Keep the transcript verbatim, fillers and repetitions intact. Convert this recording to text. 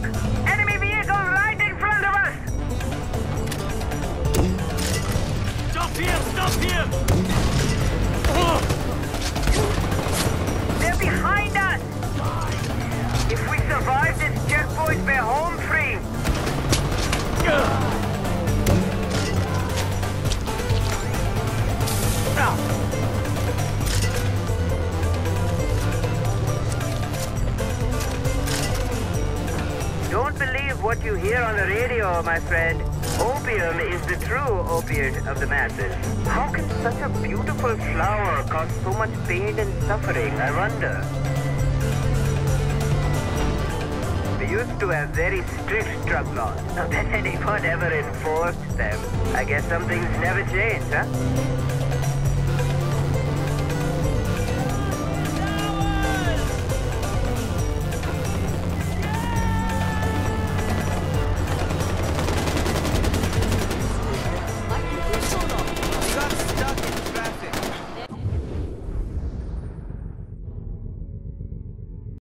Enemy vehicle right in front of us! Stop here! Stop here! They're behind us! If we survive this checkpoint, we're home free! Don't believe what you hear on the radio, my friend. Opium is the true opiate of the masses. How can such a beautiful flower cause so much pain and suffering, I wonder? We used to have very strict drug laws. Not that anyone ever enforced them. I guess some things never change, huh?